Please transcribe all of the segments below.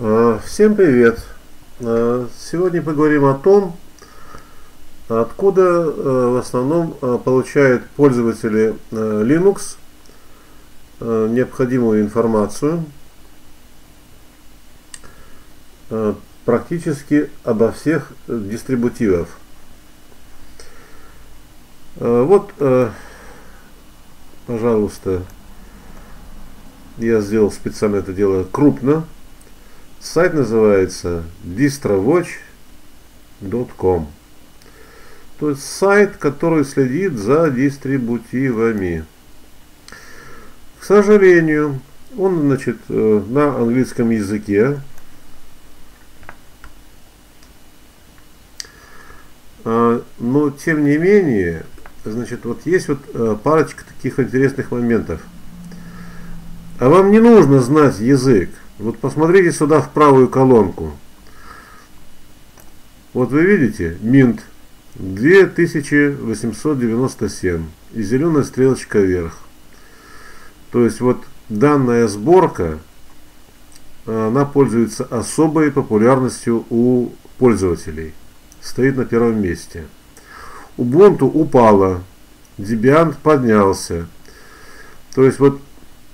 Всем привет! Сегодня поговорим о том, откуда в основном получают пользователи Linux необходимую информацию практически обо всех дистрибутивах. Вот, пожалуйста, я сделал специально это дело крупно. Сайт называется distrawatch.com. То есть сайт, который следит за дистрибутивами. К сожалению, он, на английском языке. Но тем не менее, вот есть парочка таких интересных моментов. А вам не нужно знать язык. Вот посмотрите сюда в правую колонку. Вот вы видите, Mint 2897 и зеленая стрелочка вверх. То есть вот данная сборка, она пользуется особой популярностью у пользователей. Стоит на первом месте. Ubuntu упала, Debian поднялся. То есть вот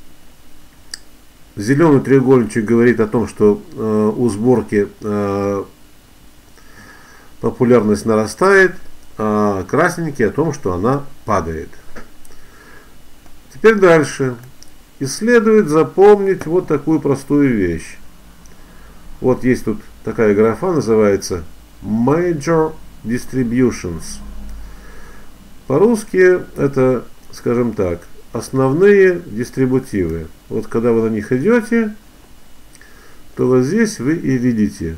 зеленый треугольничек говорит о том, что у сборки популярность нарастает, а красненький о том, что она падает. Теперь дальше. И следует запомнить вот такую простую вещь. Вот есть тут такая графа, называется Major Distributions. По-русски это, скажем так, основные дистрибутивы. Вот когда вы на них идете, то вот здесь вы и видите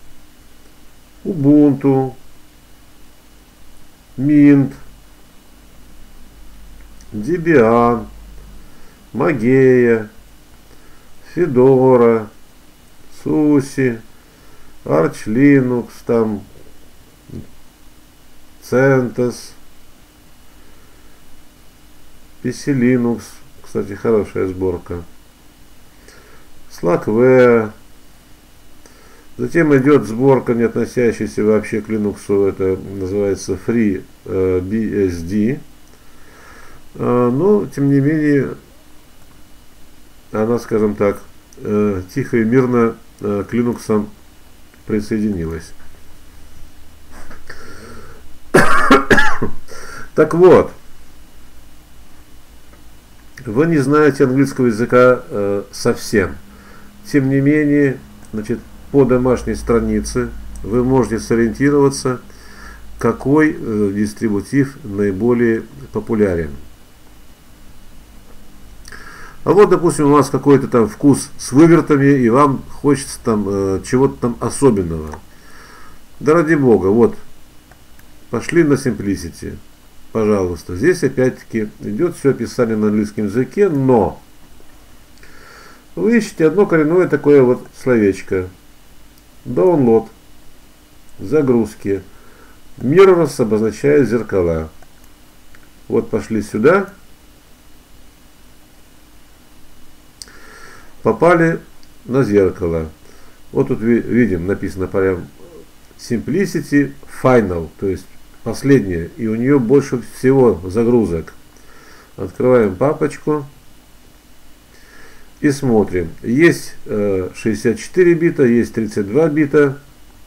Ubuntu, Mint, Debian, Mageia, Fedora, SUSE, Arch Linux, там CentOS, PC Linux, кстати, хорошая сборка, Slackware. Затем идет сборка, не относящаяся вообще к Linux, это называется FreeBSD. Но, тем не менее, она, скажем так, тихо и мирно к Linux присоединилась. Так вот, вы не знаете английского языка совсем. Тем не менее, по домашней странице вы можете сориентироваться, какой дистрибутив наиболее популярен. А вот, допустим, у вас какой-то там вкус с вывертами, и вам хочется там чего-то там особенного. Да ради бога, вот, пошли на Simplicity. Пожалуйста. Здесь опять-таки идет все описание на английском языке, но вы ищете одно коренное такое вот словечко. Download. Загрузки. Mirrors обозначает зеркала. Вот пошли сюда. Попали на зеркало. Вот тут видим, написано прям Simplicity Final, то есть последняя, и у нее больше всего загрузок. Открываем папочку и смотрим. Есть 64 бита, есть 32 бита,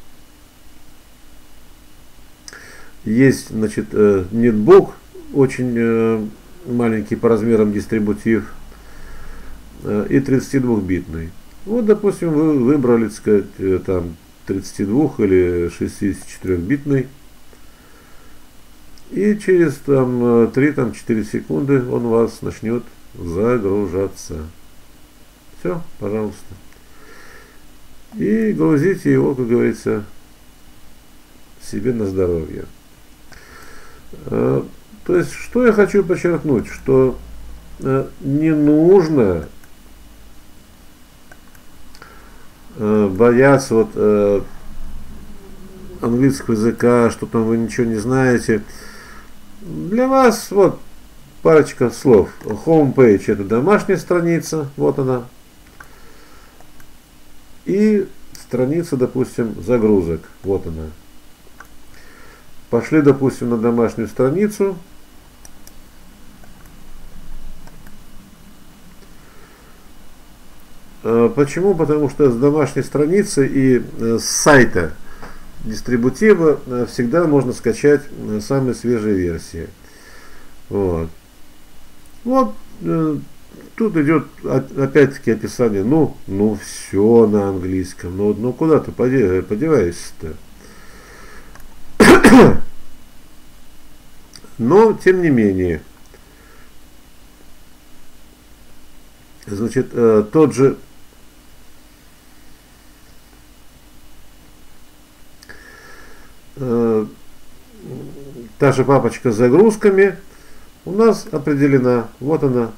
есть, нетбук, очень маленький по размерам дистрибутив, и 32-битный. Вот, допустим, вы выбрали, там 32 или 64-битный. И через 3-4 секунды он у вас начнет загружаться. Все, пожалуйста. И грузите его, как говорится, себе на здоровье. То есть, что я хочу подчеркнуть, что не нужно бояться английского языка, что там вы ничего не знаете. Для вас вот парочка слов. Homepage — это домашняя страница, вот она. И страница, допустим, загрузок. Вот она. Пошли, допустим, на домашнюю страницу. Почему? Потому что с домашней страницы и с сайта дистрибутива всегда можно скачать самые свежие версии. Вот. Вот тут идет опять-таки описание. Ну все на английском. Ну куда ты подеваешься-то? Но тем не менее, значит, тот же та же папочка с загрузками у нас определена. Вот она.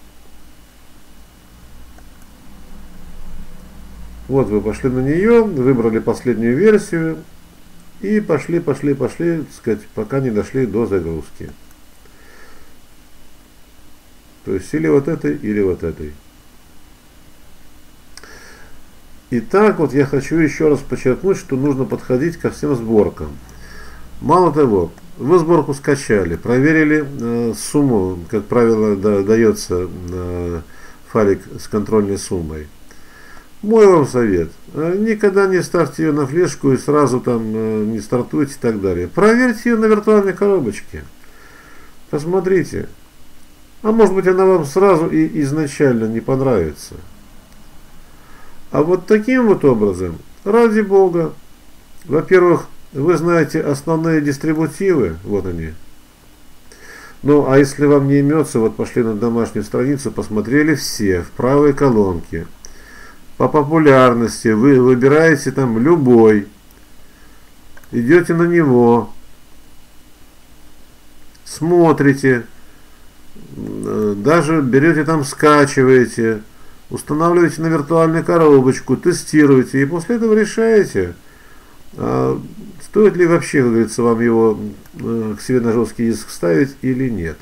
Вот вы пошли на нее, выбрали последнюю версию и пошли, так сказать, пока не дошли до загрузки. То есть или вот этой, или вот этой. Итак, вот я хочу еще раз подчеркнуть, что нужно подходить ко всем сборкам. Мало того, вы сборку скачали, проверили сумму, как правило, дается файлик с контрольной суммой. Мой вам совет: никогда не ставьте ее на флешку и сразу там не стартуйте и так далее. Проверьте ее на виртуальной коробочке. Посмотрите. А может быть, она вам сразу и изначально не понравится. А вот таким вот образом, ради бога, во-первых, вы знаете основные дистрибутивы, вот они. Ну, а если вам не имется, вот пошли на домашнюю страницу, посмотрели все в правой колонке. По популярности вы выбираете там любой, идете на него, смотрите, даже берете там, скачиваете, устанавливаете на виртуальную коробочку, тестируете, и после этого решаете, стоит ли вообще, как говорится, вам его к себе на жесткий диск ставить или нет.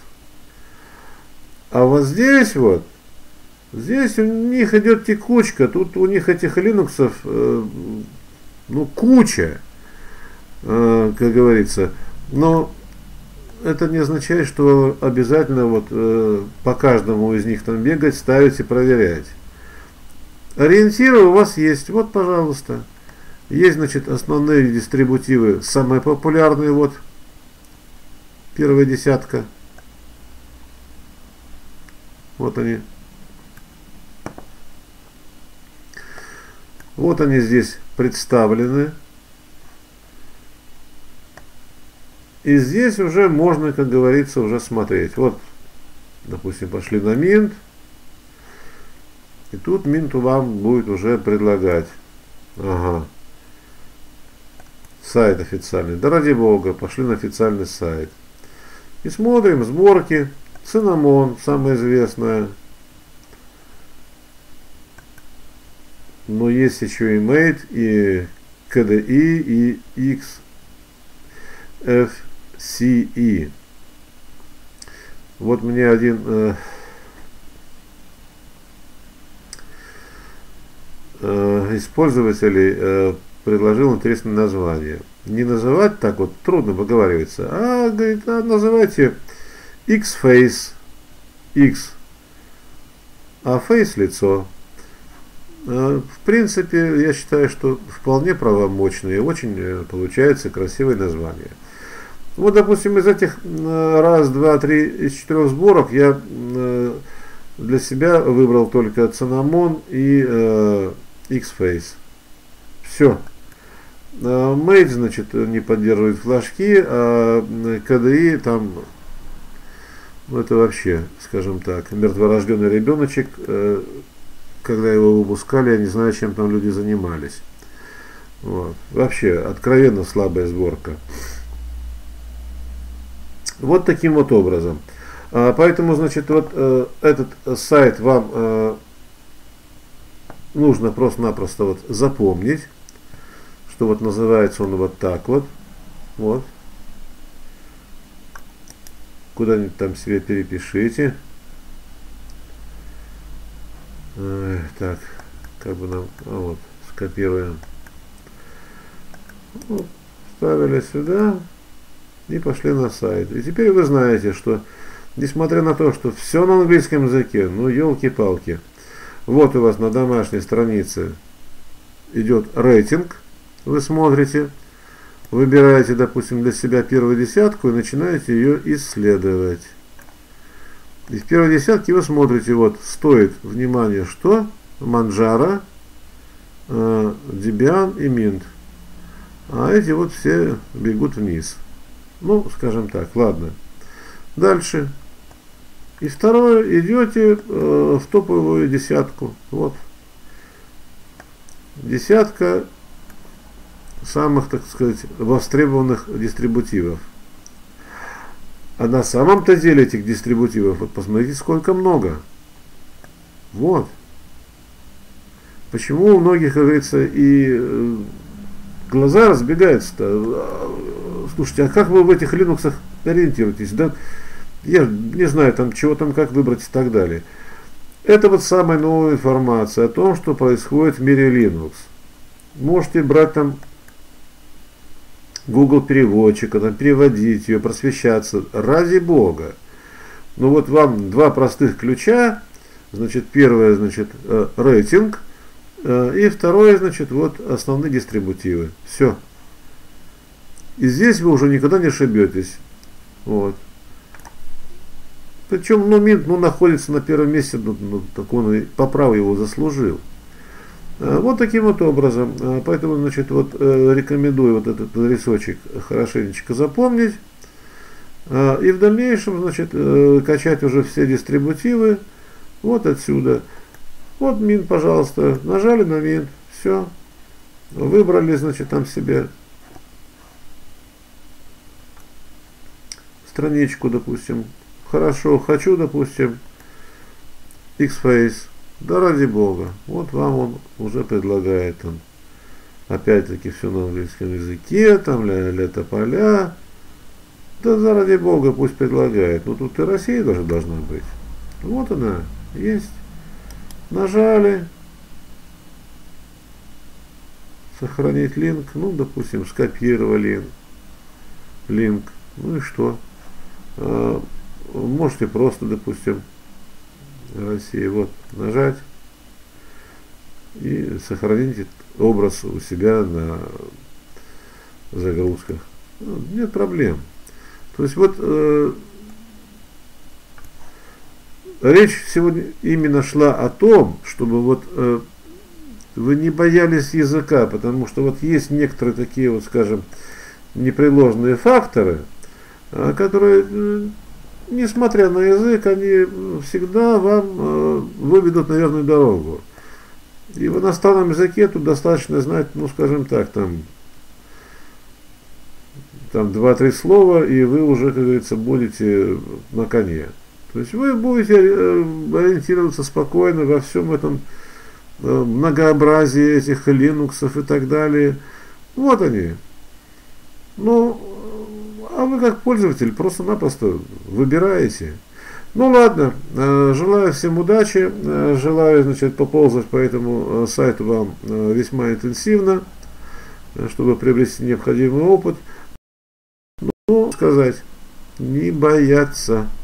А вот здесь вот, здесь у них идет текучка, тут у них этих линуксов, ну, куча, как говорится. Но это не означает, что обязательно вот по каждому из них там бегать, ставить и проверять. Ориентиры у вас есть, вот, пожалуйста. Есть, значит, основные дистрибутивы, самые популярные, вот, первая десятка. Вот они. Вот они здесь представлены. И здесь уже можно, как говорится, уже смотреть. Вот, допустим, пошли на Mint. И тут Mint вам будет уже предлагать. Ага. Сайт официальный. Да ради бога, пошли на официальный сайт. И смотрим сборки. Cinnamon, самая известная. Но есть еще и Mate, и KDE, и XFCE. Вот мне один из пользователей предложил интересное название. Не называть так вот, трудно выговаривается, а говорит, называйте X-Face, X, а Face лицо. В принципе, я считаю, что вполне правомочные, очень получается красивое название. Вот, допустим, из этих раз, два, три, из 4 сборок я для себя выбрал только Cinnamon и X-Face. Все. Mate, значит, не поддерживает флажки, а KDE там, ну, это вообще, скажем так, мертворожденный ребеночек. Когда его выпускали, я не знаю, чем там люди занимались. Вот. Вообще, откровенно слабая сборка. Вот таким вот образом. Поэтому, значит, вот этот сайт вам нужно просто-напросто вот запомнить, что вот называется он вот так вот. Вот. Куда-нибудь там себе перепишите. Так, как бы нам, вот, скопируем. Вот, вставили сюда и пошли на сайт. И теперь вы знаете, что несмотря на то, что все на английском языке, ну елки-палки, вот у вас на домашней странице идет рейтинг, вы смотрите, выбираете, допустим, для себя первую десятку и начинаете ее исследовать. И в первой десятке вы смотрите, вот, стоит, внимание, что Manjaro, Debian и Mint. А эти вот все бегут вниз. Ну, скажем так, ладно. Дальше. И второе, идете в топовую десятку. Вот. Десятка самых, так сказать, востребованных дистрибутивов. А на самом-то деле этих дистрибутивов, вот посмотрите, сколько много. Вот. Почему у многих, как говорится, и глаза разбегаются-то? Слушайте, а как вы в этих Linux ориентируетесь? Да, я не знаю, там чего там, как выбрать и так далее. Это вот самая новая информация о том, что происходит в мире Linux. Можете брать там Google переводчика, там, переводить ее, просвещаться, ради Бога. Ну вот вам два простых ключа, значит, первое, значит, рейтинг, и второе, значит, вот основные дистрибутивы. Все. И здесь вы уже никогда не ошибетесь. Вот. Причем, ну, Mint, ну, находится на первом месте, ну, так он и по праву его заслужил. Вот таким вот образом. Поэтому, значит, вот рекомендую вот этот рисочек хорошенечко запомнить. И в дальнейшем, значит, качать уже все дистрибутивы вот отсюда. Вот Mint, пожалуйста. Нажали на Mint. Все. Выбрали, значит, там себе страничку, допустим. Хорошо, хочу, допустим, Xface. Да ради Бога. Вот вам он уже предлагает там. Опять-таки все на английском языке, там ля-ля-тополя. Да ради Бога пусть предлагает. Ну тут и Россия даже должна быть. Вот она, есть. Нажали. Сохранить линк. Ну, допустим, скопировали линк. Ну и что? Можете просто, допустим, Россия, вот, нажать и сохранить образ у себя на загрузках. Нет проблем. То есть вот речь сегодня именно шла о том, чтобы вот вы не боялись языка, потому что вот есть некоторые такие вот, скажем, непреложные факторы, которые, несмотря на язык, они всегда вам выведут на верную дорогу. И в иностранном языке тут достаточно знать, ну, скажем так, там 2-3 слова, и вы уже, как говорится, будете на коне. То есть вы будете ориентироваться спокойно во всем этом многообразии этих линуксов и так далее. Вот они. Ну, а вы как пользователь просто-напросто выбираете. Ну ладно, желаю всем удачи, желаю, значит, поползать по этому сайту вам весьма интенсивно, чтобы приобрести необходимый опыт. Ну, сказать, не бояться.